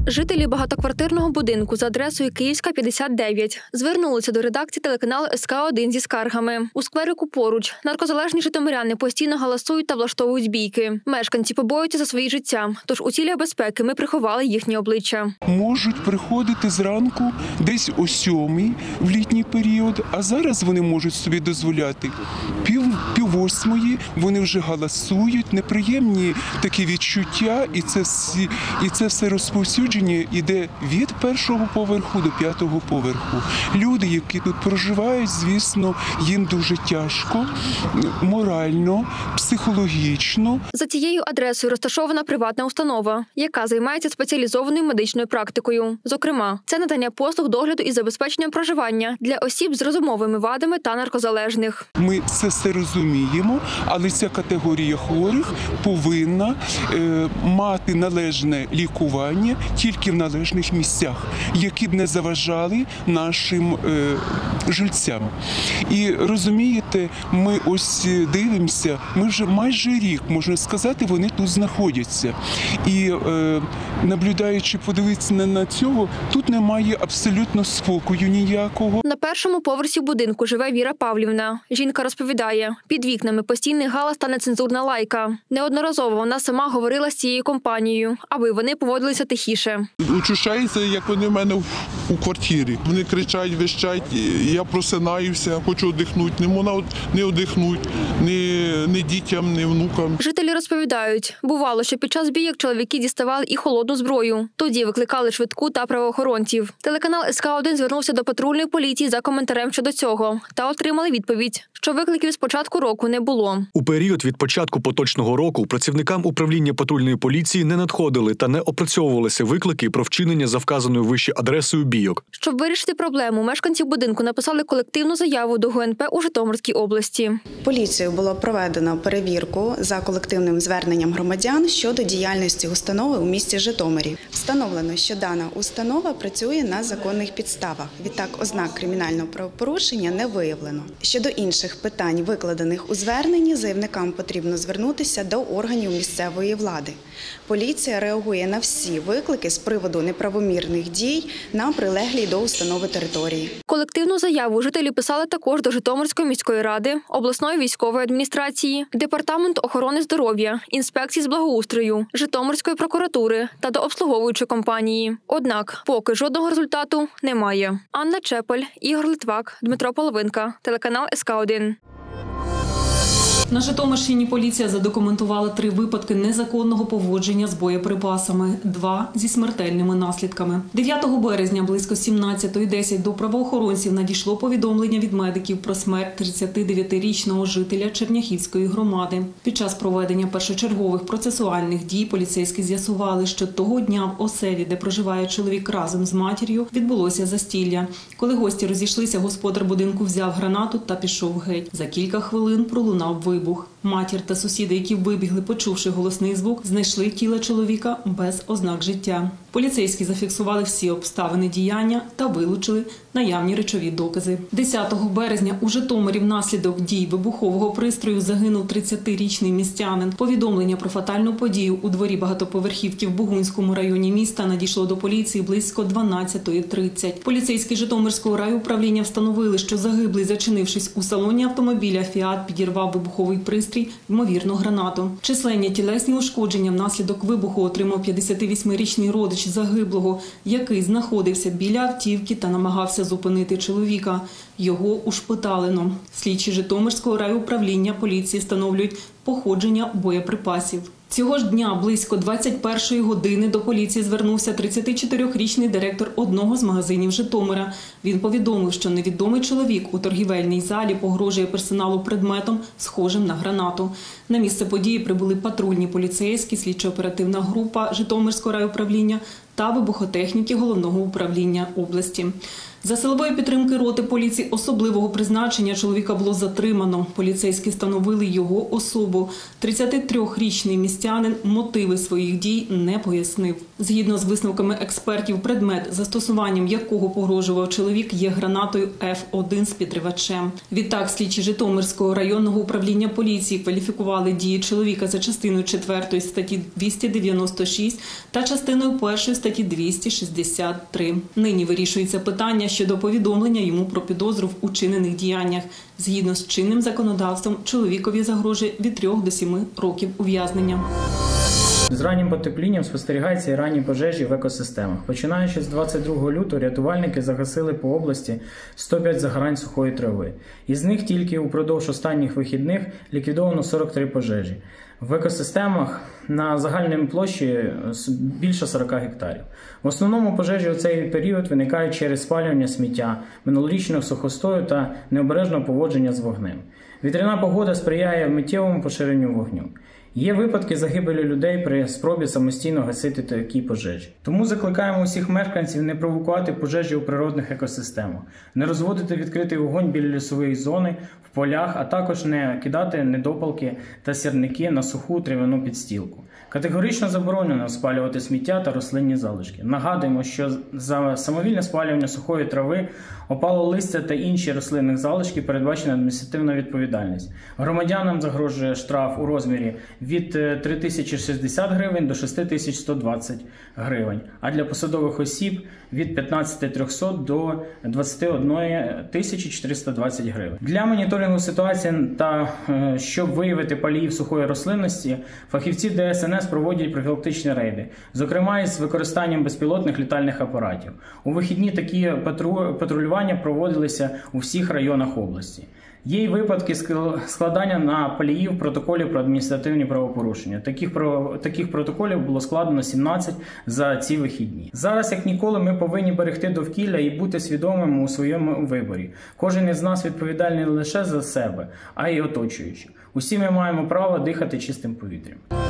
Жителі багатоквартирного будинку за адресою Київська, 59 звернулися до редакції телеканалу СК1 зі скаргами. У скверику поруч наркозалежні житомиряни постійно галасують та влаштовують бійки. Мешканці побоюються за свої життя, тож у цілях безпеки ми приховали їхні обличчя. Можуть приходити зранку десь о 7 в літній період, а зараз вони можуть собі дозволяти пів 8, вони вже галасують, неприємні такі відчуття, і це все розповсюдження йде від 1-го поверху до 5-го поверху. Люди, які тут проживають, звісно, їм дуже тяжко, морально, психологічно. За цією адресою розташована приватна установа, яка займається спеціалізованою медичною практикою. Зокрема, це надання послуг догляду і забезпечення проживання для осіб з розумовими вадами та наркозалежних. Ми це все розуміємо, але ця категорія хворих повинна мати належне лікування тільки в належних місцях, які б не заважали нашим жильцям. І розумієте, ми ось дивимося, ми вже майже рік, можна сказати, вони тут знаходяться. І наблюдаючи, подивитися на цього, тут немає абсолютно спокою ніякого. На 1-му поверсі будинку живе Віра Павлівна. Жінка розповідає, під вікнами постійний галас та нецензурна лайка. Неодноразово вона сама говорила з цією компанією, аби вони поводилися тихіше. Учащається, як вони в мене у квартирі. Вони кричать, вищать, я просинаюся, хочу одихнути. Не можна не одихнути, ні дітям, ні внукам. Жителі розповідають, бувало, що під час бійок чоловіки діставали і холодну зброю. Тоді викликали швидку та правоохоронців. Телеканал СК1 звернувся до патрульної поліції за коментарем щодо цього та отримали відповідь, що викликів з початку року не було. У період від початку поточного року працівникам управління патрульної поліції не надходили та не опрацьовувалися виклики про вчинення за вказаною вище адресою бійок. Щоб вирішити проблему, мешканці будинку написали колективну заяву до ГУНП у Житомирській області. Поліцією було проведено перевірку за колективним зверненням громадян щодо діяльності установи у місті Житомирі. Встановлено, що дана установа працює на законних підставах. Відтак, ознак кримінального правопорушення не виявлено. Щодо інших питань, викладених у зверненні, заявникам потрібно звернутися до органів місцевої влади. Поліція реагує на всі виклики з приводу неправомірних дій на прилеглій до установи території. Колективну заяву жителі писали також до Житомирської міської ради, обласної військової адміністрації, Департаменту охорони здоров'я, інспекції з благоустрою, Житомирської прокуратури та до обслуговуючої компанії. Однак, поки жодного результату немає. Анна Чепель, Ігор Литвак, Дмитро Половинка, телеканал СК1. На Житомирщині поліція задокументувала 3 випадки незаконного поводження з боєприпасами, 2 зі смертельними наслідками. 9 березня близько 17:10 до правоохоронців надійшло повідомлення від медиків про смерть 39-річного жителя Черняхівської громади. Під час проведення першочергових процесуальних дій поліцейські з'ясували, що того дня в оселі, де проживає чоловік разом з матір'ю, відбулося застілля. Коли гості розійшлися, господар будинку взяв гранату та пішов геть. За кілька хвилин пролунав вибух. Матір та сусіди, які вибігли, почувши голосний звук, знайшли тіло чоловіка без ознак життя. Поліцейські зафіксували всі обставини діяння та вилучили наявні речові докази. 10 березня у Житомирі внаслідок дій вибухового пристрою загинув 30-річний містянин. Повідомлення про фатальну подію у дворі багатоповерхівки в Бугунському районі міста надійшло до поліції близько 12:30. Поліцейські Житомирського райуправління встановили, що загиблий, зачинившись у салоні автомобіля «Фіат», підірвав вибуховий пристрій, ймовірно, гранату. Численні тілесні ушкодження внаслідок вибуху отримав 58-річний родич загиблого, який знаходився біля автівки та намагався зупинити чоловіка. Його ушпиталено. Слідчі Житомирського райуправління поліції встановлюють походження боєприпасів. Цього ж дня близько 21-ї години до поліції звернувся 34-річний директор одного з магазинів Житомира. Він повідомив, що невідомий чоловік у торгівельній залі погрожує персоналу предметом, схожим на гранату. На місце події прибули патрульні поліцейські, слідчо-оперативна група Житомирського райуправління та вибухотехніки Головного управління області. За силової підтримки роти поліції особливого призначення чоловіка було затримано. Поліцейські встановили його особу. 33-річний містянин мотиви своїх дій не пояснив. Згідно з висновками експертів, предмет, застосуванням якого погрожував чоловік, є гранатою F1 з підривачем. Відтак, слідчі Житомирського районного управління поліції кваліфікували дії чоловіка за частиною 4 статті 296 та частиною 1 статті 263. Нині вирішується питання щодо повідомлення йому про підозру в учинених діяннях. Згідно з чинним законодавством, чоловікові загрожує від 3 до 7 років ув'язнення. З раннім потеплінням спостерігаються і ранні пожежі в екосистемах. Починаючи з 22 лютого, рятувальники загасили по області 105 загорань сухої трави. Із них тільки упродовж останніх вихідних ліквідовано 43 пожежі. В екосистемах на загальній площі більше 40 гектарів. В основному пожежі у цей період виникають через спалювання сміття, минулорічного сухостою та необережного поводження з вогнем. Вітряна погода сприяє миттєвому поширенню вогню. Є випадки загибелі людей при спробі самостійно гасити такі пожежі. Тому закликаємо усіх мешканців не провокувати пожежі у природних екосистемах, не розводити відкритий вогонь біля лісової зони, в полях, а також не кидати недопалки та сірники на суху трав'яну підстілку. Категорично заборонено спалювати сміття та рослинні залишки. Нагадуємо, що за самовільне спалювання сухої трави, опалого листя та інші рослинних залишки передбачена адміністративна відповідальність. Громадянам загрожує штраф у розмірі від 3060 гривень до 6120 гривень, а для посадових осіб від 15300 до 21420 гривень. Для моніторингу ситуації та щоб виявити паліїв сухої рослинності, фахівці ДСНС проводять профілактичні рейди, зокрема із використанням безпілотних літальних апаратів. У вихідні такі патрулювання проводилися у всіх районах області. Є й випадки складання на паліїв протоколів про адміністративні правопорушення. Таких протоколів було складено 17 за ці вихідні. Зараз, як ніколи, ми повинні берегти довкілля і бути свідомими у своєму виборі. Кожен із нас відповідальний не лише за себе, а й оточуючих. Усі ми маємо право дихати чистим повітрям.